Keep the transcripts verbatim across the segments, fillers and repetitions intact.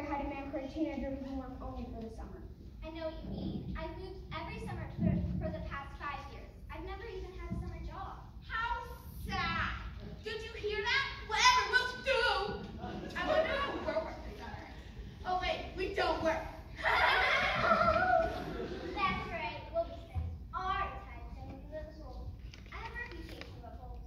had a man for a teenager who can work only for the summer. I know what you mean. I've moved every summer for, for the past five years. I've never even had a summer job. How sad. Did you hear that? Whatever we'll do. I wonder how we'll work this summer. Oh wait, we don't work. That's right. We'll be spending our time sending to the school. I have a reputation of uphold.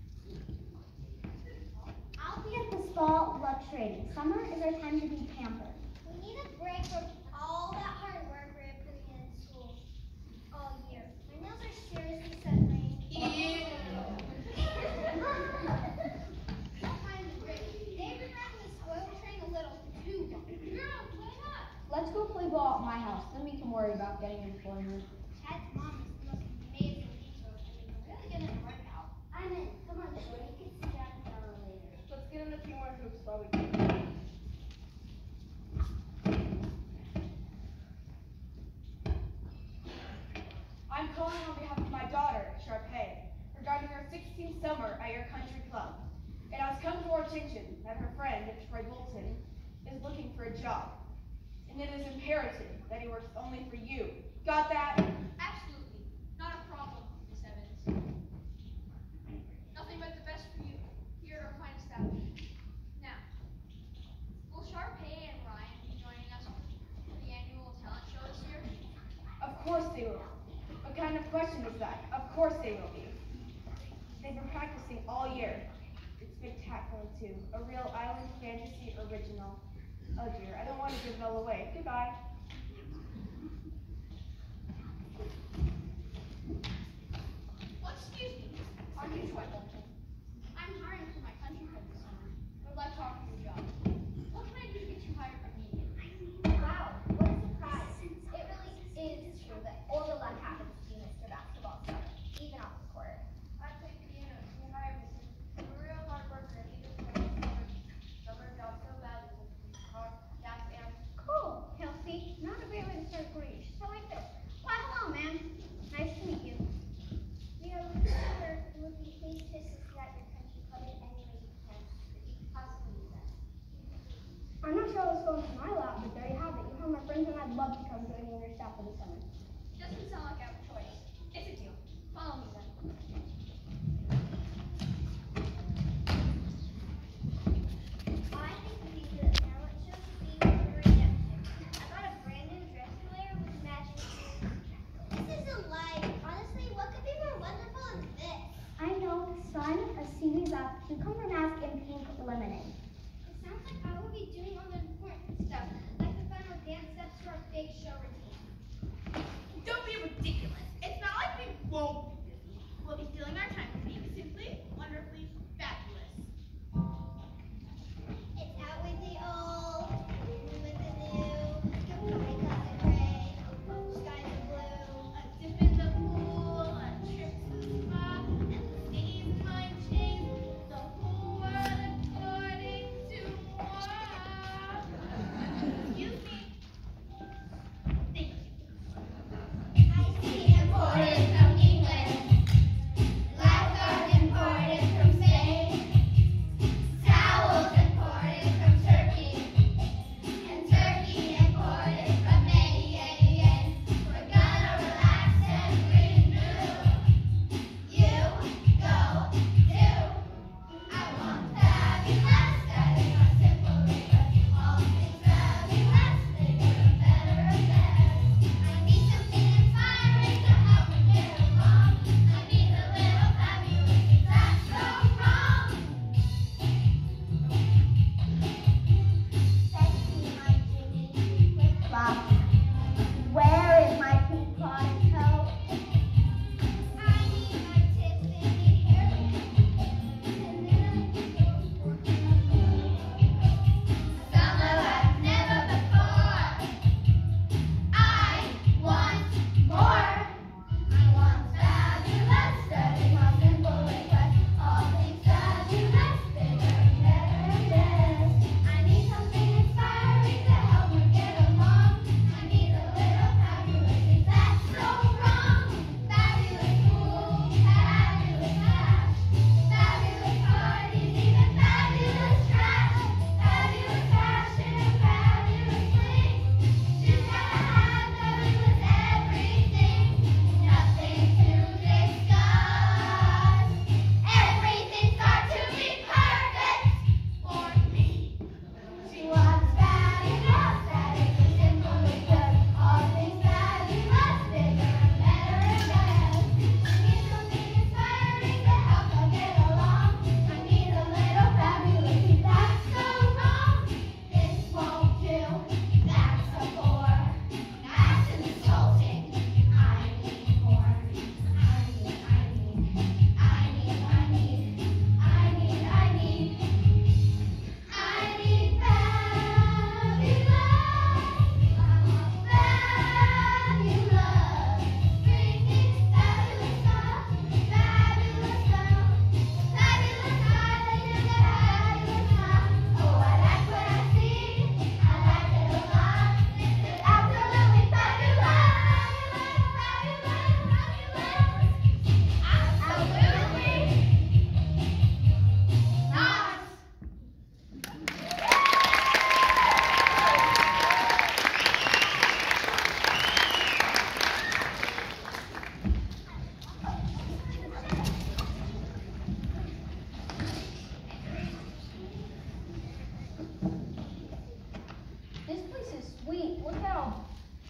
I'll be at the fall luck training. Summer is our time to be pampered. We need a break from all that hard work we're putting in school all year. My nails are seriously suffering. Ew. Sometimes great. They've been letting me spoil train a little too long. Girls, why not? Let's go play ball at my house, then we can worry about getting employment. Chad's mom is the most amazing teacher. We're really good at the workout. I'm in. Come on, Joy. You can see Jack and Bella later. Let's get in a few more hoops while we can. I'm calling on behalf of my daughter, Sharpay, regarding her sixteenth summer at your country club. It has come to our attention that her friend, Troy Bolton, is looking for a job. And it is imperative that he works only for you. Got that? Absolutely. Not a problem, Miss Evans. Nothing but the best for you here at our fine establishment. Now, will Sharpay and Ryan be joining us for the annual talent show this year? Of course they will. What kind of question is that? Of course they will be. They've been practicing all year. It's spectacular too. A real island fantasy original. Oh dear, I don't want to give it all away. Goodbye. Well, excuse me. Are you Troy Bolton? I'm hiring for my country club this summer. I would like to offer you a job. What can I do to get you hired immediately? Wow, what a surprise. It really is true that all the luck happens to be Mister Basketball Star, even off the court. I play piano. You hire me. I'm a real hard worker and even for my summer, summer job so valuable. Hard, yes, and Cool, Kelsey. Not a great way to start a career. You should like this. Why, hello, ma'am. Nice to meet you. We are looking for would be pleased to assist you at your country club in any way you can that you could possibly use us. I'm not sure what's going to my lap, but there you have it. You have my friends and I'd love to come join you on your staff for the summer. doesn't sound like I have a choice. It's a deal. Follow me then. I think we need to the talent show to see what we're redemption. I got a brand new dress to wear with matching shoes. This isn't life. Honestly, what could be more wonderful than this? I know, sun, a seaweed wrap, cucumber mask, and pink lemonade. It sounds like I will be doing all the important stuff, like the final dance steps to our big show routine. Don't be ridiculous. It's not like we won't be busy.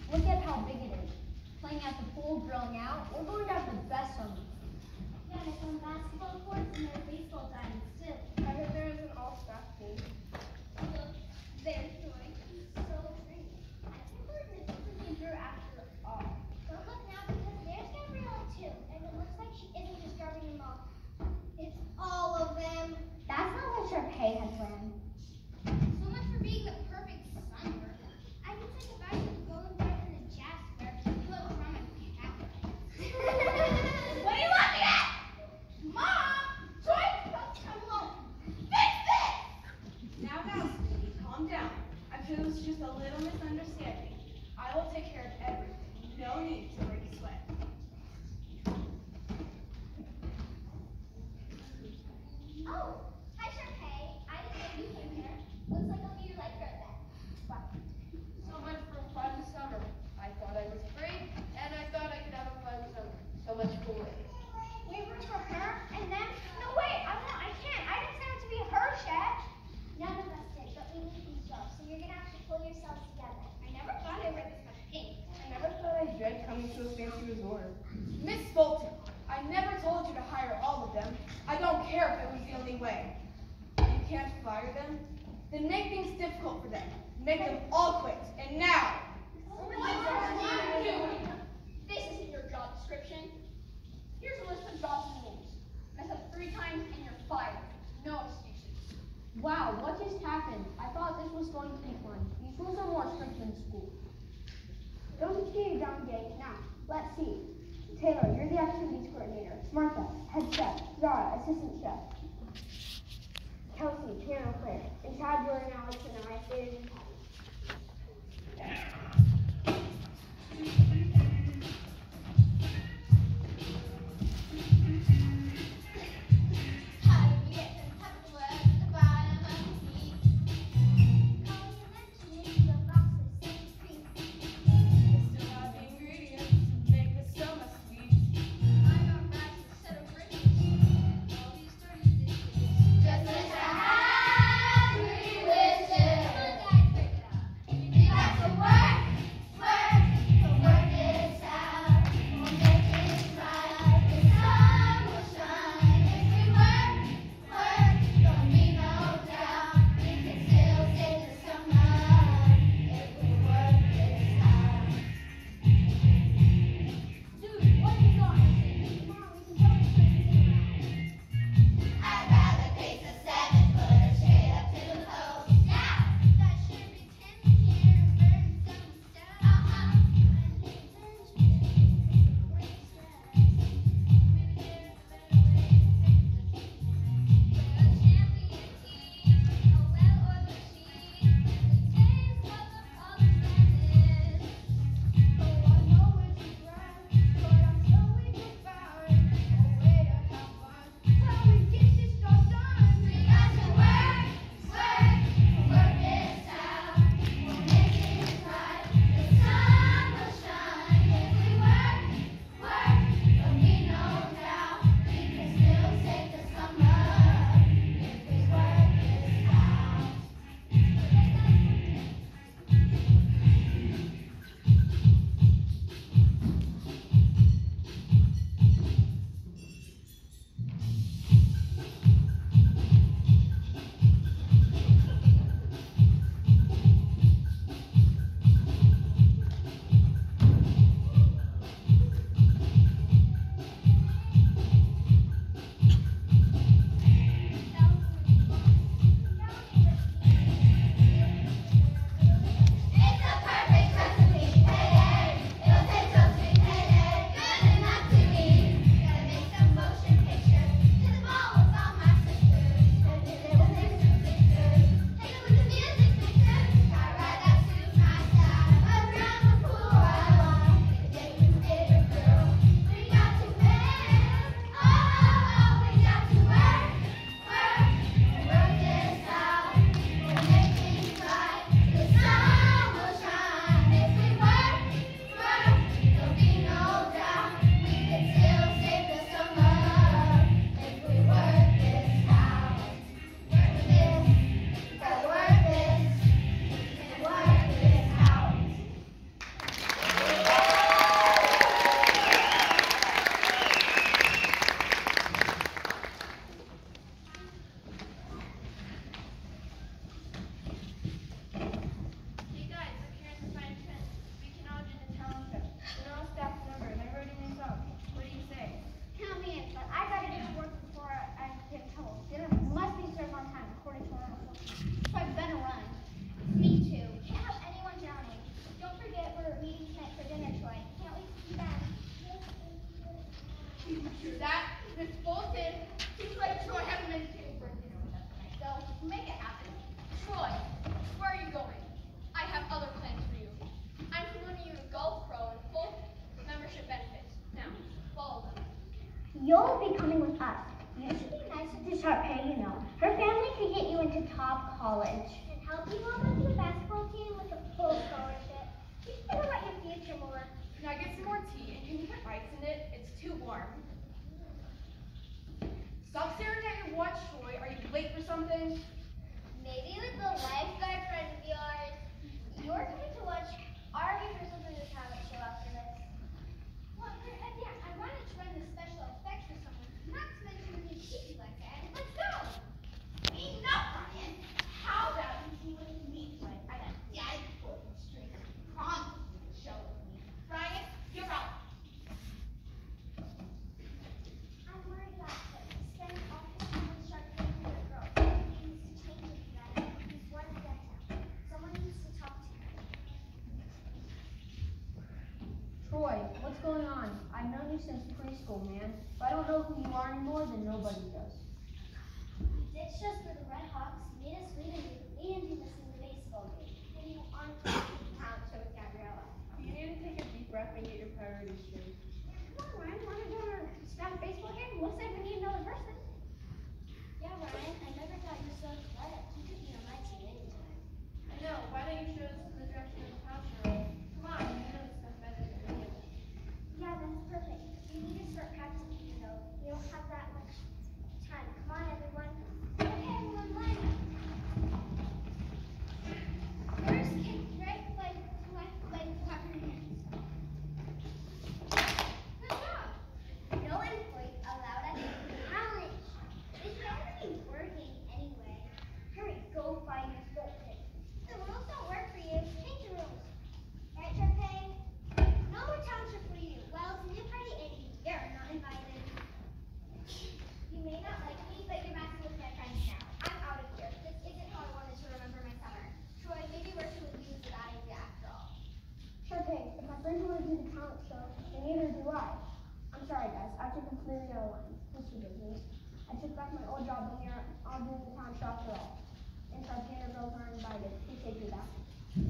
Look at how big it is. Playing at the pool, grilling out. We're going to have the best summer. Yeah, there's some basketball courts and there are baseball diamonds too. I heard there is an all-staff team. Look, there's Joy. He's so pretty. I can't believe this isn't her after all. Don't look now because there's Gabriella too. And it looks like she isn't just dropping them off. It's all of them. That's not what Sharpay had planned. So much for being the perfect summer. I can take advice of going back to the Jasper. Look, from a cat. What are you laughing at? Mom! Joy, come home. Fix this! Now, now, sweetie, calm down. I'm sure it was just a little misunderstanding. I will take care of everything. No need to break a sweat. Oh, hi Sharpay. I didn't know you came here. Looks like I'll be your lifeguard then. Bye. So much for fun summer. I thought I was free, and I thought I could have a fun summer. So much cooler. We room for her and them? No way, I don't know, I can't. I didn't sign up to be her chef. None of us did, but we need these jobs, so you're gonna have to pull yourselves together. I never thought I read this much pink. I never thought I'd dread coming to a fancy resort. Miss Fulton, I never told you to hire all of them. I don't care if it was the only way. If you can't fire them, then make things difficult for them. Make them all quit. And now. What are you doing? This isn't your job description. Here's a list of jobs and rules. Mess up three times and you're fired. No excuses. Wow, what just happened? I thought this was going to be fun. These rules are more strict than school. Don't get you down, gang. Now, let's see. Taylor, you're the activities coordinator. Martha, head chef. Zara, assistant chef. Kelsey, piano player. And Chad, Jordan, Alex, and I stayed in How did you get them tucked away at the bottom of the seat? Oh, you mentioned it, the boxes so creepy. I still have the ingredients to make this summer sweet. I got back a set of riches. All these dirty dishes. Just as a happy wishes. You'll be coming with us. You should be nicer to Sharpay, you know. Her family could get you into top college. And help you on with the basketball team with a full scholarship. You should think about your future more. Can I get some more tea, and can you put ice in it? It's too warm. Stop staring at your watch, Troy. Are you late for something? Maybe with the lifeguard friend of yours. You're coming to watch our rehearsal for the talent show after this. Well, uh, yeah, I wanted to run the special effects for someone. Not to mention we can keep you like that. Let's go! Enough, Ryan! How about you see what it means like I got daddy pulling strings on the show with me. Ryan, you're out. I'm worried about him. Spend all his time with Sharpay and the girls. He needs to change it for that. He's one step down. Someone needs to talk to him. Troy, what's going on? I've known you since preschool, man. If I don't know who you are anymore, then nobody does. He ditched us for the Red Hawks, made us read and read, and he listened to the baseball game. And he went on to the talent show with Gabriella. You need to take a deep breath and get your priorities straight. Come on, Ryan, wanna go to a staff baseball game? Looks like we need another person. Yeah, Ryan, I never thought you were so athletic. You could be on my team anytime. I know. Why don't you show us the direction of the house, Troy? Come on, you know this stuff better than me. Yeah, that's perfect. We need to start practicing, though. We don't have that much time. Come on, everyone. Okay, everyone, line up. First kick, right leg, left leg, clap your hands. Good job. No employee allowed at the challenge. This is already working anyway. Hurry, go find your sport kit. The rules don't work for you. Change the rules. Right, Sharpay? No more township for you. Well, it's a new party and you're not invited. You may not like me, but you're back with my friends now. I'm out of here. This isn't how I wanted to remember my summer. Troy, maybe working with you is a bad idea after all. Sharpay, if my friends want to do the talent show, then neither do I. I'm sorry, guys. I took completely out of line. This is business. I took back my old job and here I'll do the talent show after all. And Sharpay and her girls aren't invited. Please take me back.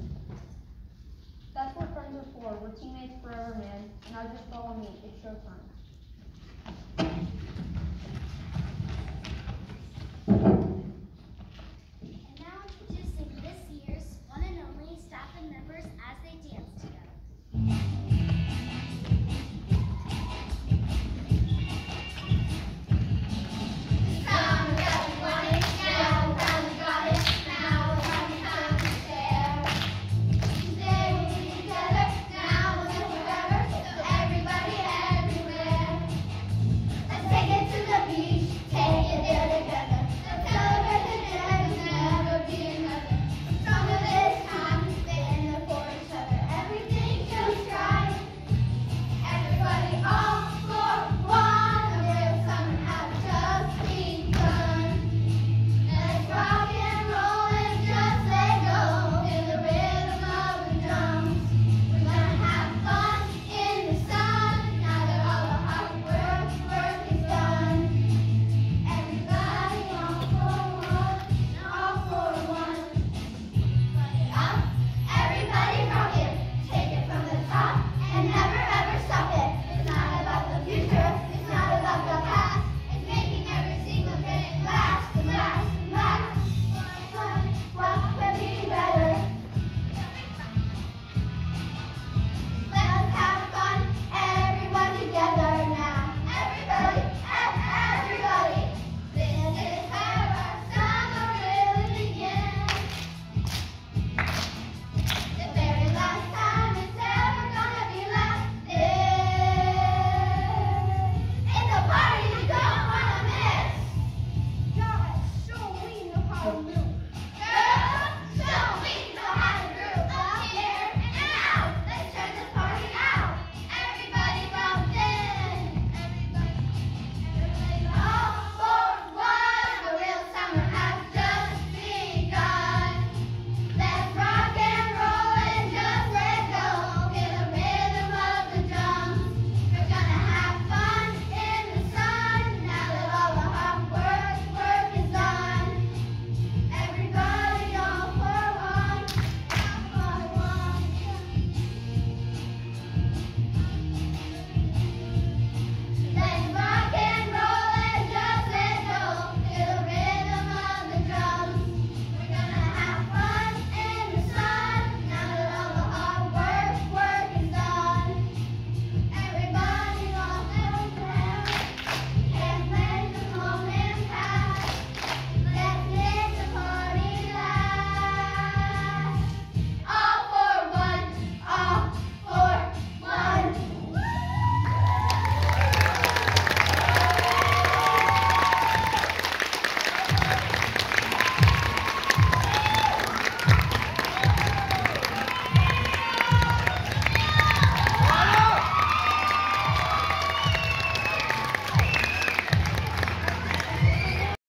That's what friends are for. We're teammates forever, man. And now just follow me. It's showtime.